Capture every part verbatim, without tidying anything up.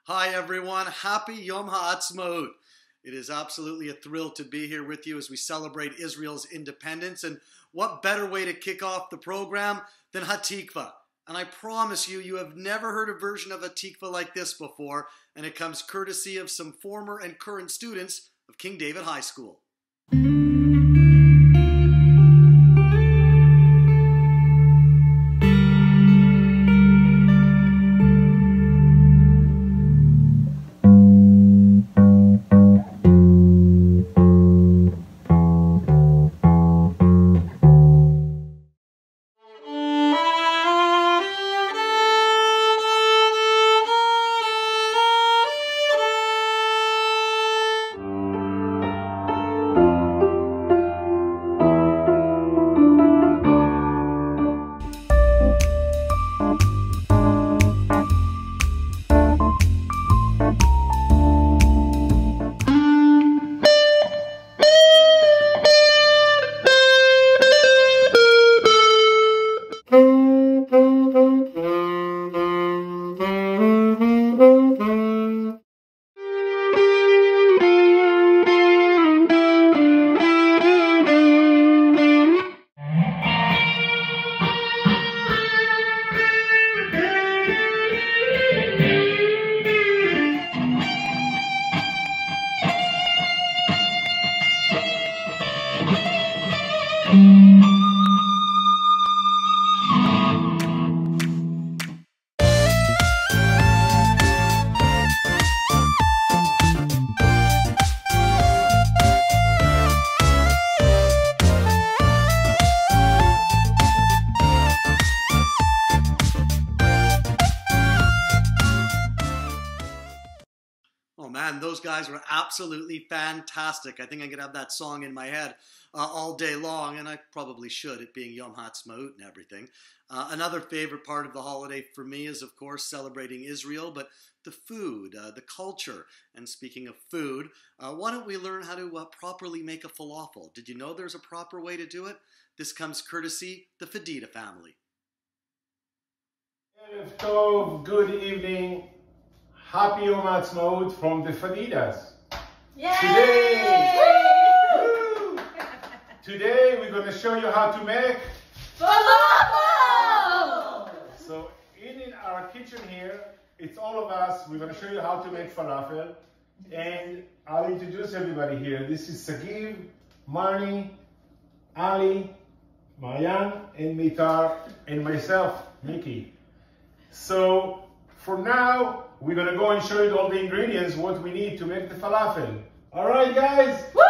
Hi everyone, happy Yom Ha'atzmaut. It is absolutely a thrill to be here with you as we celebrate Israel's independence, and what better way to kick off the program than Hatikva. And I promise you, you have never heard a version of Hatikva like this before, and it comes courtesy of some former and current students of King David High School. Oh man, those guys were absolutely fantastic. I think I could have that song in my head uh, all day long, and I probably should, it being Yom Ha'atzmaut and everything. Uh, another favorite part of the holiday for me is, of course, celebrating Israel, but the food, uh, the culture. And speaking of food, uh, why don't we learn how to uh, properly make a falafel? Did you know there's a proper way to do it? This comes courtesy the Fedida family. Erev Tov, good evening. Happy Yom Ha'atzmaut from the Fedidas. Yay! Today, today we're going to show you how to make falafel! So in, in our kitchen here, it's all of us. We're going to show you how to make falafel. And I'll introduce everybody here. This is Sagiv, Marnie, Ali, Mayan, and Mitar, and myself, Mickey. So for now, we're gonna go and show you all the ingredients, what we need to make the falafel. All right, guys? Woo!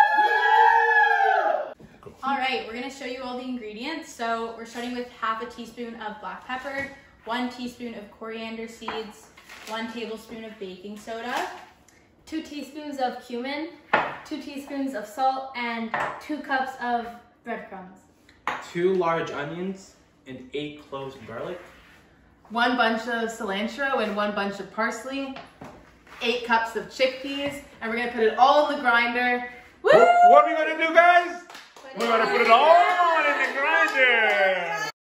All right, we're gonna show you all the ingredients. So we're starting with half a teaspoon of black pepper, one teaspoon of coriander seeds, one tablespoon of baking soda, two teaspoons of cumin, two teaspoons of salt, and two cups of breadcrumbs. Two large onions and eight cloves of garlic. One bunch of cilantro and one bunch of parsley, eight cups of chickpeas, and we're gonna put it all in the grinder. Woo! What, what are we gonna do, guys? Put we're gonna put it all in the grinder.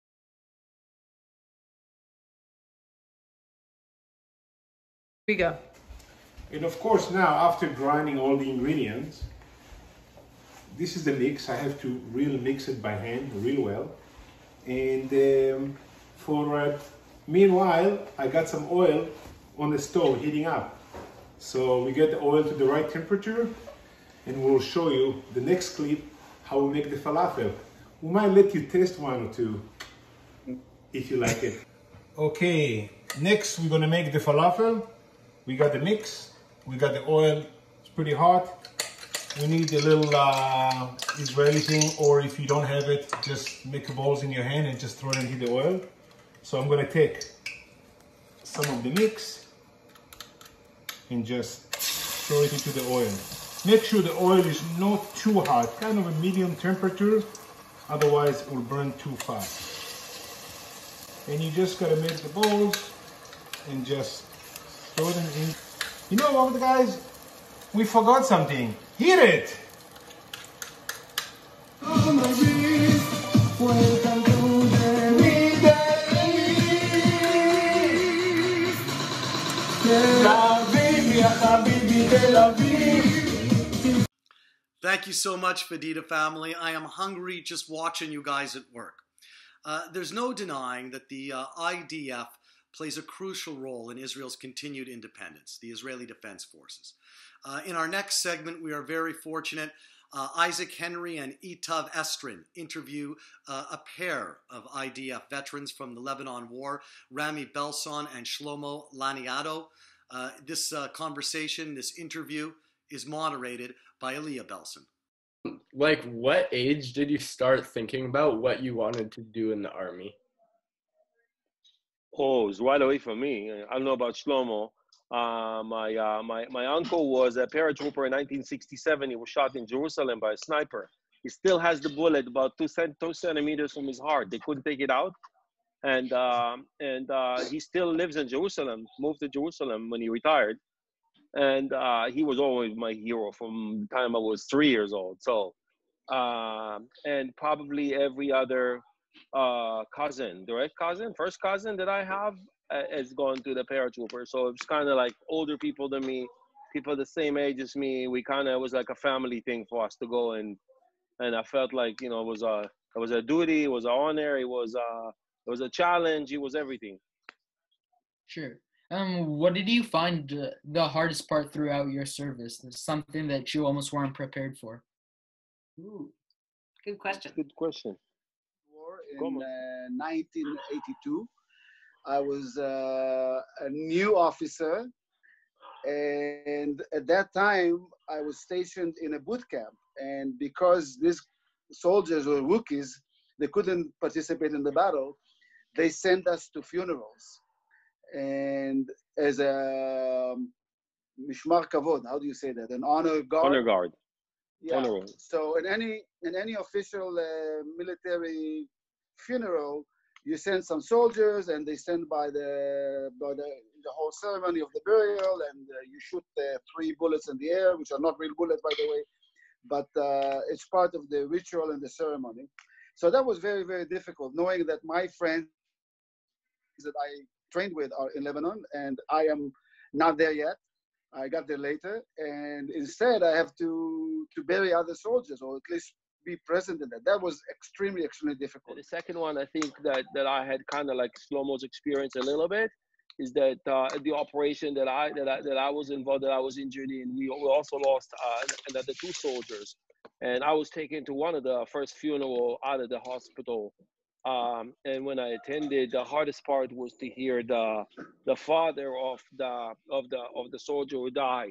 Here we go. And of course now, after grinding all the ingredients, this is the mix. I have to really mix it by hand real well. And um, for uh, meanwhile, I got some oil on the stove heating up. So we get the oil to the right temperature, and we'll show you the next clip how we make the falafel. We might let you taste one or two if you like it. Okay, next we're gonna make the falafel. We got the mix, we got the oil, it's pretty hot. We need a little uh, Israeli thing, or if you don't have it, just make balls in your hand and just throw it into the oil. So I'm gonna take some of the mix and just throw it into the oil. Make sure the oil is not too hot, kind of a medium temperature, otherwise it will burn too fast. And you just gotta make the balls and just throw them in. You know what, guys? We forgot something. Heat it! Thank you so much, Fadita family. I am hungry just watching you guys at work. Uh, there's no denying that the uh, I D F plays a crucial role in Israel's continued independence, the Israeli Defense Forces. Uh, in our next segment, we are very fortunate. Uh, Isaac Henry and Itav Estrin interview uh, a pair of I D F veterans from the Lebanon War, Rami Belson and Shlomo Laniado. Uh, this uh, conversation, this interview, is moderated by Aliyah Belson. Like, what age did you start thinking about what you wanted to do in the Army? Oh, it's right away from me. I don't know about Shlomo. Uh, my, uh, my, my uncle was a paratrooper in nineteen sixty-seven. He was shot in Jerusalem by a sniper. He still has the bullet about two, cent- two centimeters from his heart. They couldn't take it out. And, um, and uh, he still lives in Jerusalem, moved to Jerusalem when he retired. And uh, he was always my hero from the time I was three years old. So, uh, and probably every other uh, cousin, direct cousin, first cousin that I have uh, has gone to the paratrooper. So it's kind of like older people than me, people the same age as me. We kind of, it was like a family thing for us to go. And, and I felt like, you know, it was a, it was a duty, it was an honor, it was a, it was a challenge, it was everything. Sure. Um, what did you find uh, the hardest part throughout your service? Something that you almost weren't prepared for? Ooh, good question. Good question. War in uh, nineteen eighty-two. I was uh, a new officer, and at that time I was stationed in a boot camp. And because these soldiers were rookies, they couldn't participate in the battle. They sent us to funerals. And as a mishmar kavod, how do you say that? An honor guard. Honor guard. Yeah. Honor. So in any in any official uh, military funeral, you send some soldiers, and they stand by the by the, the whole ceremony of the burial, and uh, you shoot uh, three bullets in the air, which are not real bullets, by the way, but uh, it's part of the ritual and the ceremony. So that was very very difficult, knowing that my friends that I trained with are in Lebanon, and I am not there yet. I got there later, and instead I have to to bury other soldiers, or at least be present in that. That was extremely, extremely difficult. The second one, I think that that I had kind of like Shlomo's experience a little bit, is that uh, the operation that I that I that I was involved, that I was injured in, we, we also lost uh, another two soldiers, and I was taken to one of the first funeral out of the hospital. Um, and when I attended, the hardest part was to hear the the father of the of the of the soldier who died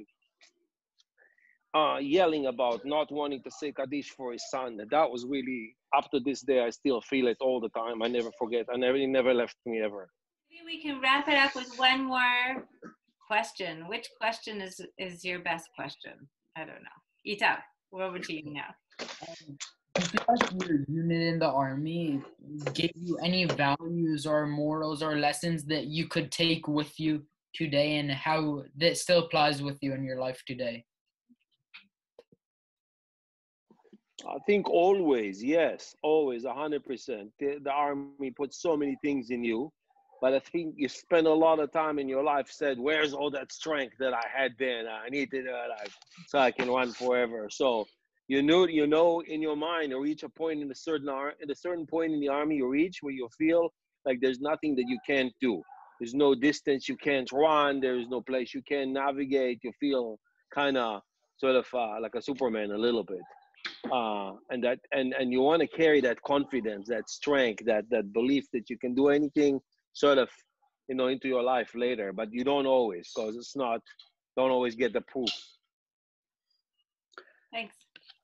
uh, yelling about not wanting to say Kaddish for his son. That was really, up to this day, I still feel it all the time. I never forget. I never, it never left me ever. Maybe we can wrap it up with one more question. Which question is is your best question? I don't know. Ita, we're over to you now. Um, I feel like your unit in the Army gave you any values or morals or lessons that you could take with you today, and how that still applies with you in your life today? I think always, yes, always, one hundred percent. The, the Army puts so many things in you, but I think you spend a lot of time in your life said, where's all that strength that I had then? I need to do that so I can run forever. So you know, you know, in your mind, you reach a point in a certain ar- at a certain point in the Army you reach where you feel like there's nothing that you can't do. There's no distance you can't run. There's no place you can navigate. You feel kind of sort of uh, like a Superman a little bit. Uh, and that and, and you want to carry that confidence, that strength, that, that belief that you can do anything sort of, you know, into your life later. But you don't always, because it's not, don't always get the proof. Thanks.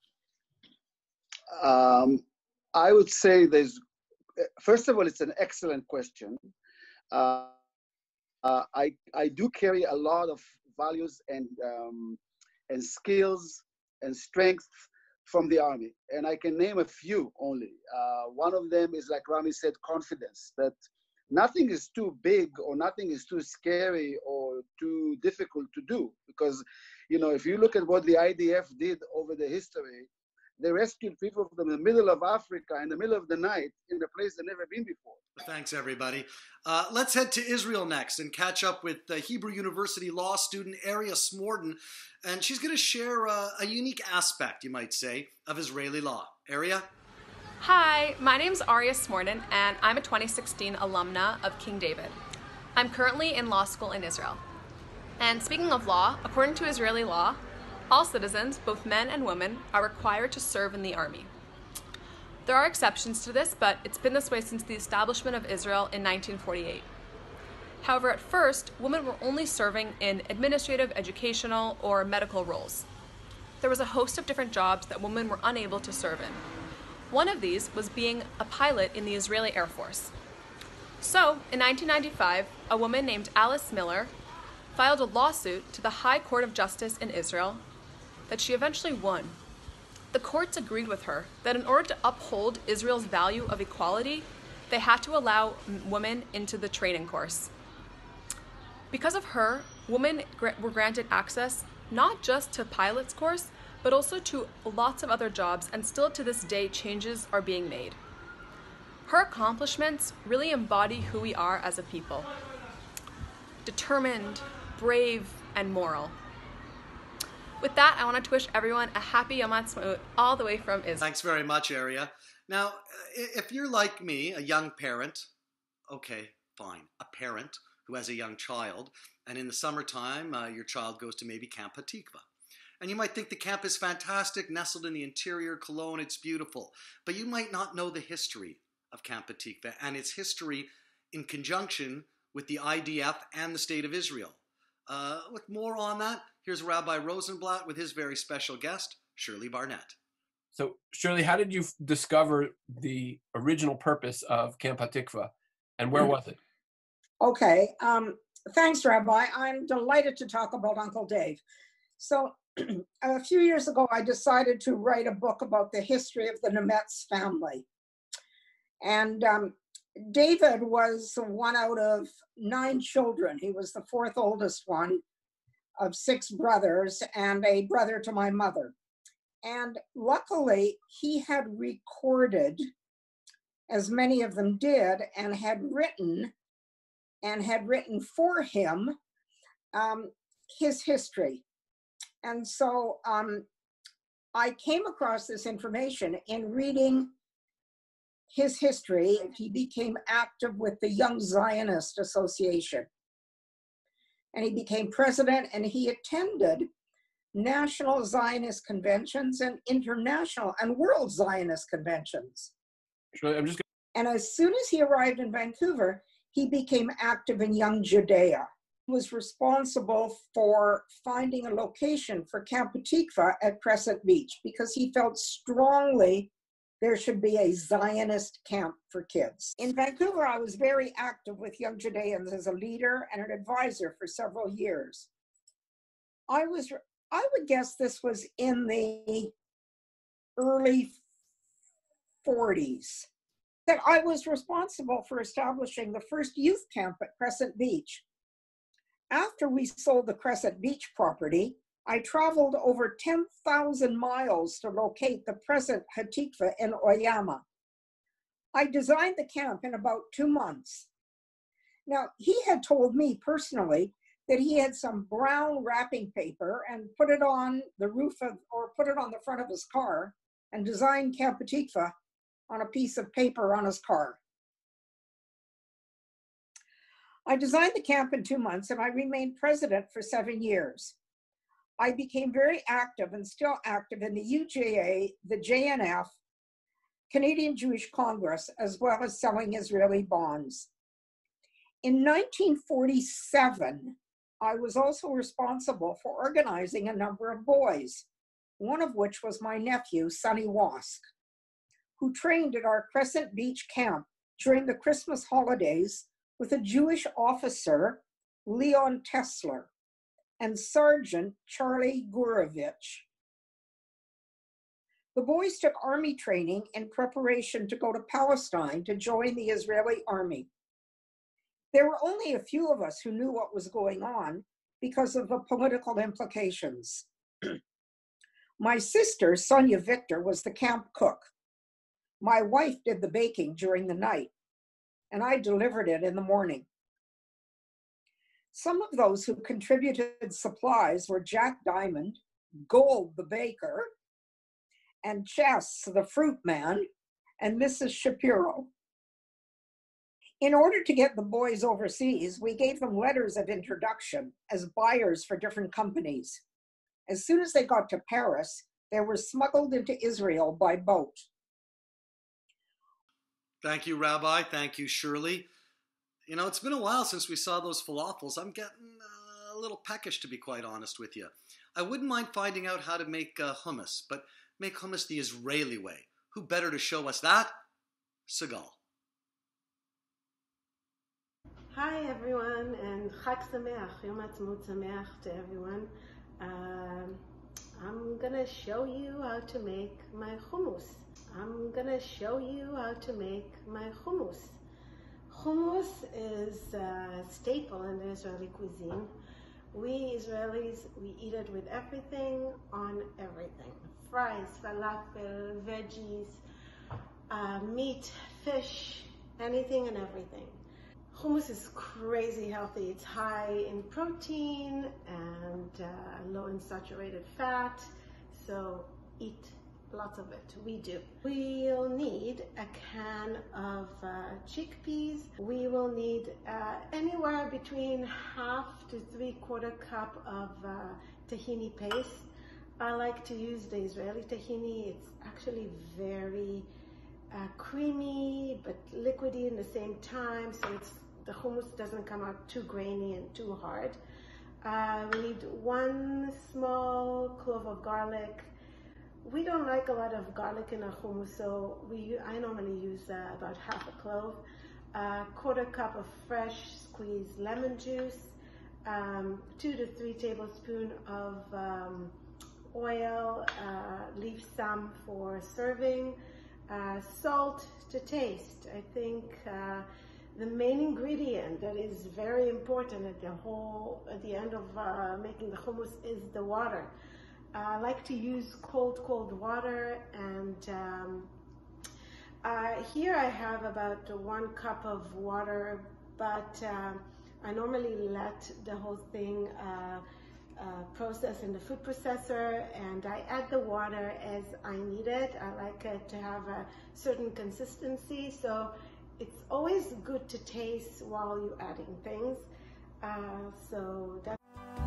Um, I would say there's, first of all, it's an excellent question. Uh, uh, I, I do carry a lot of values and, um, and skills and strength from the Army. And I can name a few only. Uh, one of them is, like Rami said, confidence, that nothing is too big or nothing is too scary or too difficult to do. Because, you know, if you look at what the I D F did over the history, They rescued people from the middle of Africa in the middle of the night in a place they've never been before. Thanks, everybody. Uh, let's head to Israel next and catch up with uh, Hebrew University law student Aria Smorden. And she's going to share uh, a unique aspect, you might say, of Israeli law. Aria? Hi, my name's Aria Smorden, and I'm a twenty sixteen alumna of King David. I'm currently in law school in Israel. And speaking of law, according to Israeli law, all citizens, both men and women, are required to serve in the army. There are exceptions to this, but it's been this way since the establishment of Israel in nineteen forty-eight. However, at first, women were only serving in administrative, educational, or medical roles. There was a host of different jobs that women were unable to serve in. One of these was being a pilot in the Israeli Air Force. So, in nineteen ninety-five, a woman named Alice Miller filed a lawsuit to the High Court of Justice in Israel that she eventually won. The courts agreed with her that in order to uphold Israel's value of equality, they had to allow women into the training course. Because of her, women were granted access not just to pilot's course, but also to lots of other jobs, and still to this day, changes are being made. Her accomplishments really embody who we are as a people. Determined, brave, and moral. With that, I wanted to wish everyone a happy Yom Ha'atzmaut all the way from Israel. Thanks very much, Aria. Now, if you're like me, a young parent, okay, fine, a parent who has a young child, and in the summertime, uh, your child goes to maybe Camp Hatikva. And you might think the camp is fantastic, nestled in the interior, Cologne, it's beautiful. But you might not know the history of Camp Hatikva and its history in conjunction with the I D F and the State of Israel. Uh, with more on that, here's Rabbi Rosenblatt with his very special guest, Shirley Barnett. So, Shirley, how did you f- discover the original purpose of Camp Hatikva, and where was it? Okay, um, thanks, Rabbi. I'm delighted to talk about Uncle Dave. So, a few years ago, I decided to write a book about the history of the Nemetz family. And um, David was one out of nine children. He was the fourth oldest one of six brothers and a brother to my mother. And luckily, he had recorded, as many of them did, and had written, and had written for him, um, his history. And so um, I came across this information in reading his history. He became active with the Young Zionist Association. And he became president, and he attended national Zionist conventions and international and world Zionist conventions. Shirley, I'm just And as soon as he arrived in Vancouver, he became active in Young Judea. He was responsible for finding a location for Camp Hatikva at Crescent Beach because he felt strongly there should be a Zionist camp for kids. In Vancouver, I was very active with Young Judeans as a leader and an advisor for several years. I was, I would guess this was in the early forties, that I was responsible for establishing the first youth camp at Crescent Beach. After we sold the Crescent Beach property, I traveled over ten thousand miles to locate the present Hatikva in Oyama. I designed the camp in about two months. Now, he had told me personally that he had some brown wrapping paper and put it on the roof of, or put it on the front of his car and designed Camp Hatikva on a piece of paper on his car. I designed the camp in two months and I remained president for seven years. I became very active and still active in the U J A, the J N F, Canadian Jewish Congress, as well as selling Israeli bonds. In nineteen forty-seven, I was also responsible for organizing a number of boys, one of which was my nephew, Sonny Wask, who trained at our Crescent Beach camp during the Christmas holidays with a Jewish officer, Leon Tesler, and Sergeant Charlie Gurevich. The boys took army training in preparation to go to Palestine to join the Israeli army. There were only a few of us who knew what was going on because of the political implications. My sister, Sonia Victor, was the camp cook. My wife did the baking during the night, and I delivered it in the morning. Some of those who contributed supplies were Jack Diamond, Gold the baker, and Chess the fruit man, and Missus Shapiro. In order to get the boys overseas, we gave them letters of introduction as buyers for different companies. As soon as they got to Paris, they were smuggled into Israel by boat. Thank you, Rabbi. Thank you, Shirley. You know, it's been a while since we saw those falafels. I'm getting uh, a little peckish, to be quite honest with you. I wouldn't mind finding out how to make uh, hummus, but make hummus the Israeli way. Who better to show us that? Sigal. Hi everyone, and Chag Sameach, Yom Ha'atzmaut Sameach to everyone. Um, I'm gonna show you how to make my hummus. I'm gonna show you how to make my hummus. Hummus is a staple in the Israeli cuisine. We Israelis, we eat it with everything on everything. Fries, falafel, veggies, uh, meat, fish, anything and everything. Hummus is crazy healthy. It's high in protein and uh, low in saturated fat, so eat lots of it. We do. We'll need a can of uh, chickpeas. We will need uh, anywhere between half to three quarter cup of uh, tahini paste. I like to use the Israeli tahini. It's actually very uh, creamy but liquidy in the same time, so it's the hummus doesn't come out too grainy and too hard. Uh, we need one small clove of garlic. We don't like a lot of garlic in our hummus, so we I normally use uh, about half a clove. A quarter cup of fresh squeezed lemon juice, um, two to three tablespoons of um, oil, uh, leave some for serving, uh, salt to taste. I think uh, the main ingredient that is very important at the whole at the end of uh, making the hummus is the water. Uh, I like to use cold, cold water, and um, uh, here I have about one cup of water, but uh, I normally let the whole thing uh, uh, process in the food processor, and I add the water as I need it. I like it to have a certain consistency, so it's always good to taste while you're adding things. Uh, so that's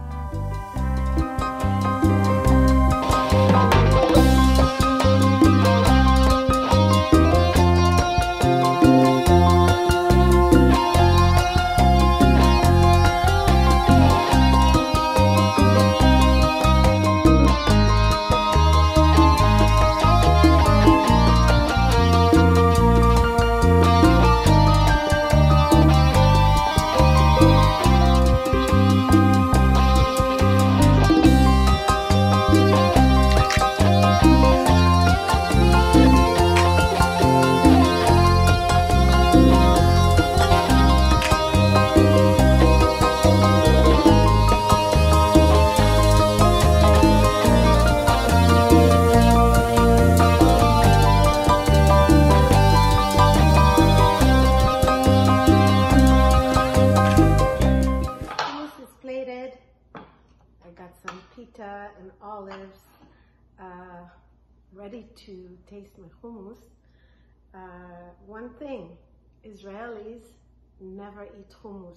and olives, uh, ready to taste my hummus. Uh, one thing, Israelis never eat hummus.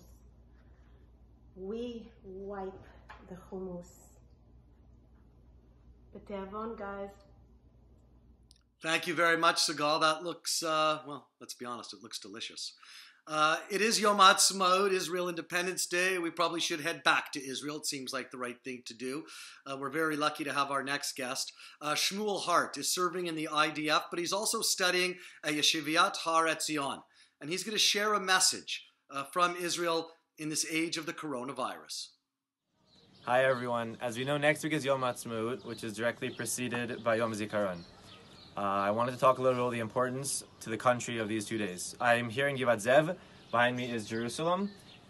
We wipe the hummus. B'teavon, guys. Thank you very much, Sigal. That looks, uh, well, let's be honest, it looks delicious. Uh, it is Yom Ha'atzmaut, Israel Independence Day. We probably should head back to Israel. It seems like the right thing to do. Uh, we're very lucky to have our next guest. Uh, Shmuel Hart is serving in the I D F, but he's also studying at Yeshivat Har Etzion. And he's going to share a message uh, from Israel in this age of the coronavirus. Hi everyone. As we know, next week is Yom Ha'atzmaut, which is directly preceded by Yom Zikaron. Uh, I wanted to talk a little about the importance to the country of these two days. I'm here in Givat Zev. Behind me is Jerusalem.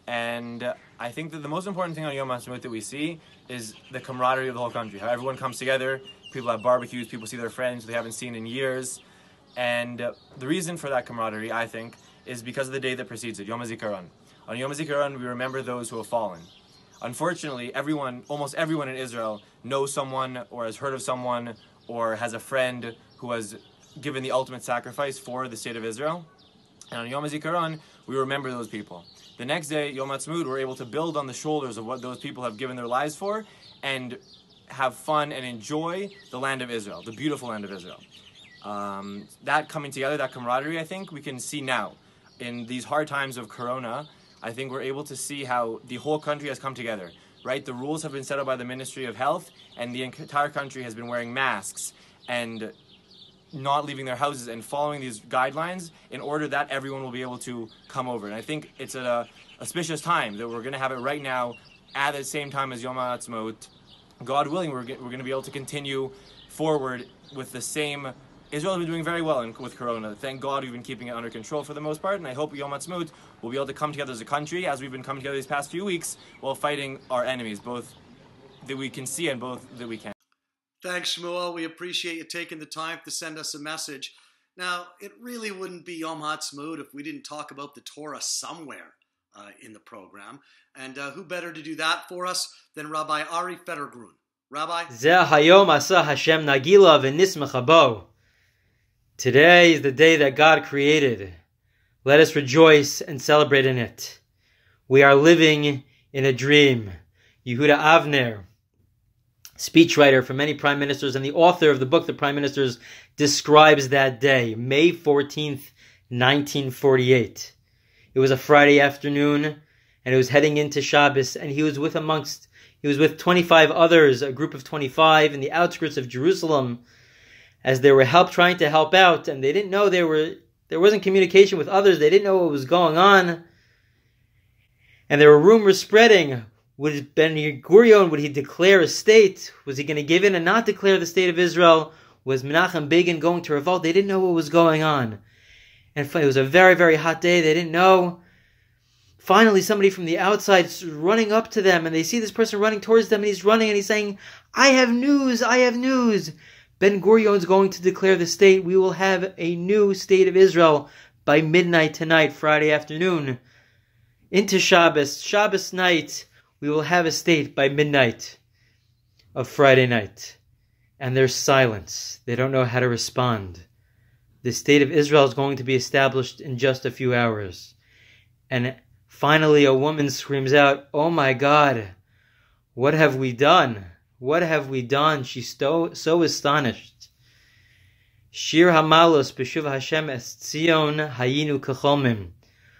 And uh, I think that the most important thing on Yom Ha'atzmaut that we see is the camaraderie of the whole country. How everyone comes together, people have barbecues, people see their friends they haven't seen in years. And uh, the reason for that camaraderie, I think, is because of the day that precedes it, Yom HaZikaron. On Yom HaZikaron, we remember those who have fallen. Unfortunately, everyone, almost everyone in Israel knows someone or has heard of someone or has a friend who has given the ultimate sacrifice for the state of Israel. And on Yom HaZikaron, we remember those people. The next day, Yom Ha'atzmaut, we're able to build on the shoulders of what those people have given their lives for and have fun and enjoy the land of Israel, the beautiful land of Israel. Um, that coming together, that camaraderie, I think we can see now. In these hard times of Corona, I think we're able to see how the whole country has come together, right? The rules have been set up by the Ministry of Health, and the entire country has been wearing masks and not leaving their houses and following these guidelines in order that everyone will be able to come over. And I think it's a auspicious time that we're going to have it right now at the same time as Yom Ha'atzmaut. God willing, we're, we're going to be able to continue forward with the same. Israel has been doing very well in, with Corona. Thank God we've been keeping it under control for the most part, and I hope Yom Ha'atzmaut will be able to come together as a country, as we've been coming together these past few weeks, while fighting our enemies, both that we can see and both that we can't. Thanks, Shmuel. We appreciate you taking the time to send us a message. Now, it really wouldn't be Yom Ha'atzmaut if we didn't talk about the Torah somewhere uh, in the program. And uh, who better to do that for us than Rabbi Ari Federgrun. Rabbi? Zeh hayom asa Hashem nagila v'nismecha bo. Today is the day that God created. Let us rejoice and celebrate in it. We are living in a dream. Yehuda Avner, speechwriter for many prime ministers and the author of the book The Prime Ministers, describes that day, May fourteenth, nineteen forty-eight. It was a Friday afternoon, and it was heading into Shabbos, and he was with amongst, he was with twenty-five others, a group of twenty-five in the outskirts of Jerusalem, as they were help trying to help out, and they didn't know they were there wasn't communication with others. They didn't know what was going on, and there were rumors spreading. Would Ben Gurion, would he declare a state? Was he going to give in and not declare the state of Israel? Was Menachem Begin going to revolt? They didn't know what was going on. And it was a very, very hot day. They didn't know. Finally, somebody from the outside is running up to them, and they see this person running towards them, and he's running, and he's saying, I have news, I have news. Ben Gurion's going to declare the state. We will have a new state of Israel by midnight tonight, Friday afternoon. Into Shabbos, Shabbos night, we will have a state by midnight of Friday night. And there's silence. They don't know how to respond. The state of Israel is going to be established in just a few hours. And finally a woman screams out, oh my God, what have we done? What have we done? She's so, so astonished. Shir Hamalos B'Shuv Hashem Es Tzion Hayinu Kecholmim.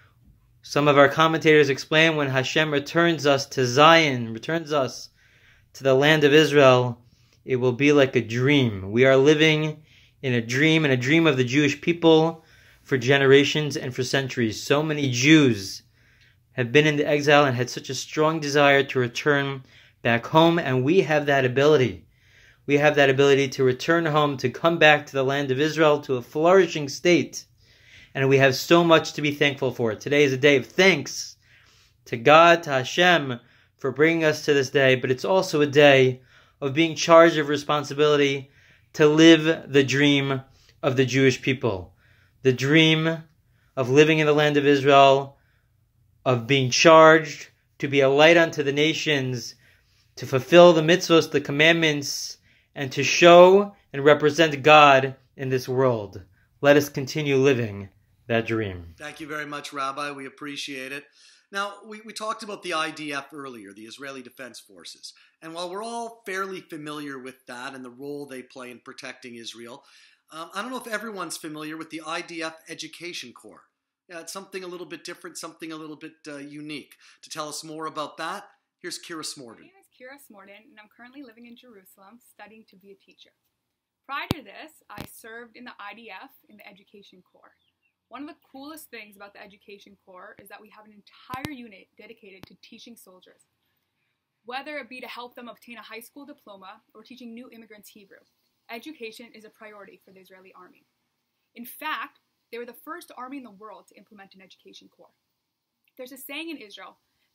Some of our commentators explain when Hashem returns us to Zion, returns us to the land of Israel, it will be like a dream. We are living in a dream, and a dream of the Jewish people for generations and for centuries. So many Jews have been in the exile and had such a strong desire to return back home, and we have that ability. We have that ability to return home, to come back to the land of Israel, to a flourishing state. And we have so much to be thankful for. Today is a day of thanks to God, to Hashem, for bringing us to this day. But it's also a day of being charged of responsibility to live the dream of the Jewish people. The dream of living in the land of Israel, of being charged to be a light unto the nations, to fulfill the mitzvos, the commandments, and to show and represent God in this world. Let us continue living that dream. Thank you very much, Rabbi. We appreciate it. Now, we, we talked about the I D F earlier, the Israeli Defense Forces. And while we're all fairly familiar with that and the role they play in protecting Israel, um, I don't know if everyone's familiar with the I D F Education Corps. Yeah, it's something a little bit different, something a little bit uh, unique. To tell us more about that, here's Kira Smorden. My name is Kira Smorden, and I'm currently living in Jerusalem studying to be a teacher. Prior to this, I served in the I D F in the Education Corps. One of the coolest things about the Education Corps is that we have an entire unit dedicated to teaching soldiers. Whether it be to help them obtain a high school diploma or teaching new immigrants Hebrew, education is a priority for the Israeli army. In fact, they were the first army in the world to implement an education corps. There's a saying in Israel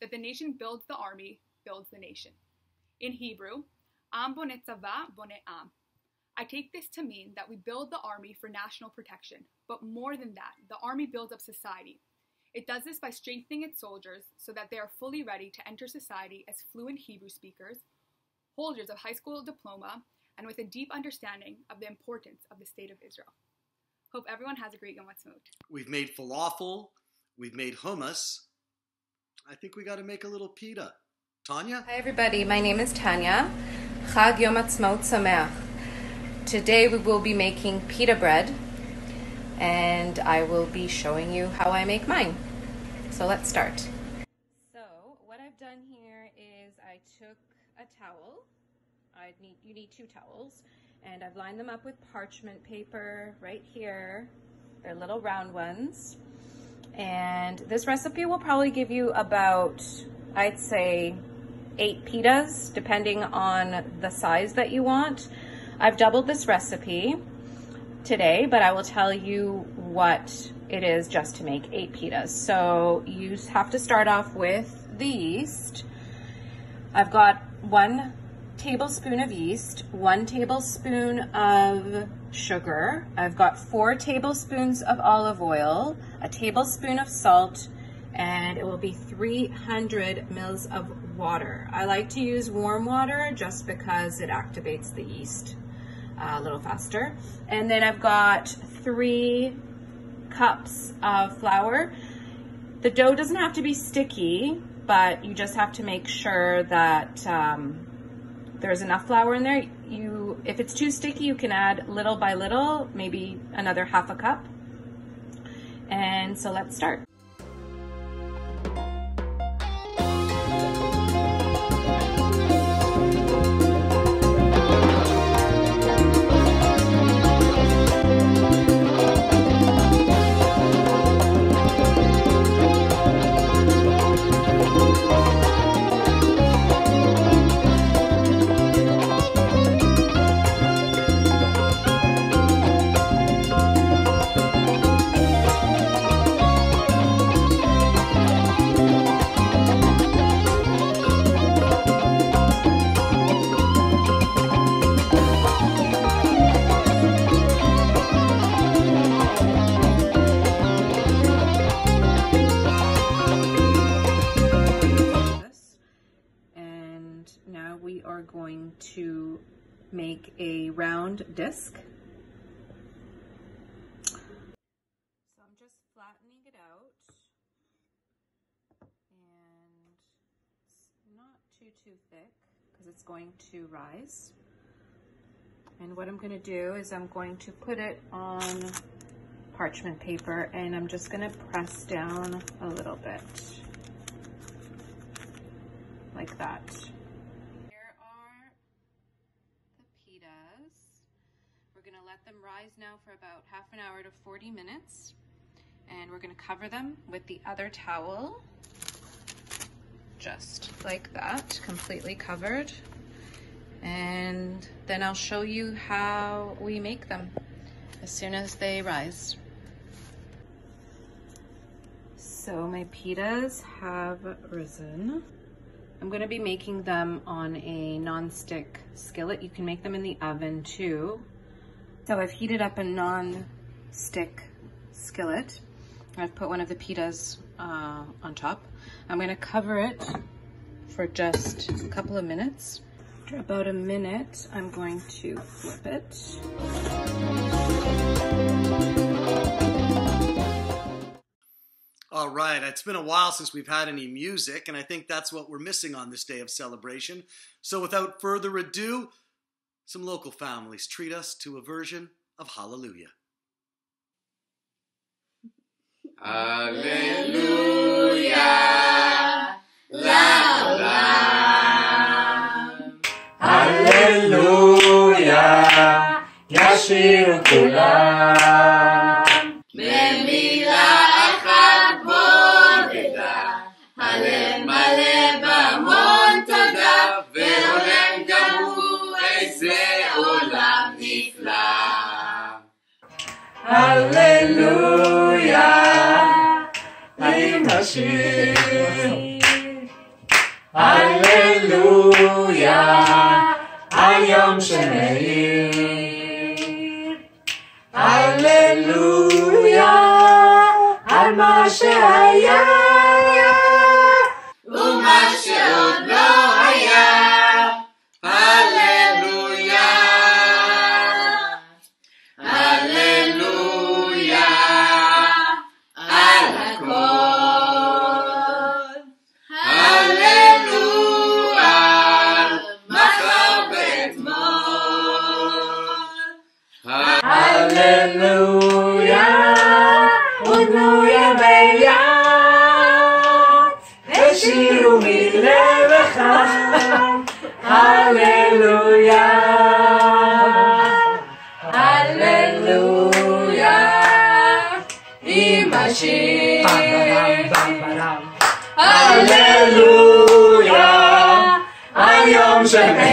that the nation builds the army, builds the nation. In Hebrew, Am boneh tzava boneh am. I take this to mean that we build the army for national protection, but more than that, the army builds up society. It does this by strengthening its soldiers so that they are fully ready to enter society as fluent Hebrew speakers, holders of high school diploma, and with a deep understanding of the importance of the state of Israel. Hope everyone has a great Yom Ha'atzmaut. We've made falafel. We've made hummus. I think we got to make a little pita. Tanya? Hi everybody, my name is Tanya. Chag Yom Ha'atzmaut Sameach. Today we will be making pita bread, and I will be showing you how I make mine. So let's start. So what I've done here is I took a towel. I need you need two towels, and I've lined them up with parchment paper right here. They're little round ones. And this recipe will probably give you about, I'd say, eight pitas, depending on the size that you want. I've doubled this recipe today, but I will tell you what it is just to make eight pitas. So you have to start off with the yeast. I've got one tablespoon of yeast, one tablespoon of sugar. I've got four tablespoons of olive oil, a tablespoon of salt, and it will be three hundred mils of water. I like to use warm water just because it activates the yeast uh, a little faster. And then I've got three cups of flour. The dough doesn't have to be sticky, but you just have to make sure that um, there's enough flour in there. You, if it's too sticky, you can add little by little, maybe another half a cup. And so let's start. Going to make a round disc. So I'm just flattening it out, and it's not too too thick because it's going to rise. And what I'm going to do is I'm going to put it on parchment paper, and I'm just going to press down a little bit like that. Let them rise now for about half an hour to forty minutes, and we're going to cover them with the other towel, just like that, completely covered. And then I'll show you how we make them as soon as they rise. So my pitas have risen. I'm going to be making them on a non-stick skillet. You can make them in the oven too. So I've heated up a non-stick skillet. I've put one of the pitas uh, on top. I'm gonna cover it for just a couple of minutes. After about a minute, I'm going to flip it. All right, it's been a while since we've had any music, and I think that's what we're missing on this day of celebration. So without further ado, some local families treat us to a version of Hallelujah. Hallelujah, לעולם. Hallelujah, ישירו כולם. במילה אחת בודדה, הלב מלא בהמון תודה, והולם גם הוא איזה עולם נפלא. הללויה, עם השיר, הללויה, על יום שמאיר. הללויה, על מה שהיה ומה שעוד לא היה. הללויה, הללויה, על הכל. הללויה, מחר ואתמול. הללויה, ודנו ימי יד, ושירו מלב אחד. הללויה, הללויה, עם השיר. הללויה, על יום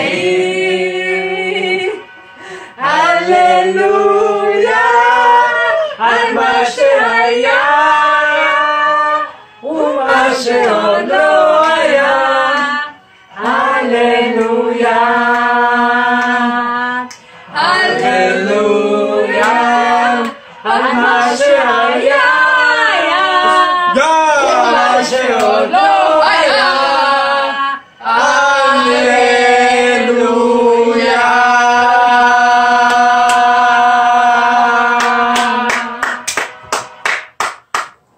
שמאיר. הללויה, על מה שהיה ומה שעוד לא היה. הללויה, הללויה, על מה שהיה ומה שעוד לא היה. הללויה.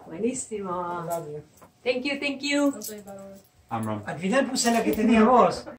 Buenísimo. Thank you, thank you. Al final puse la que tenía vos.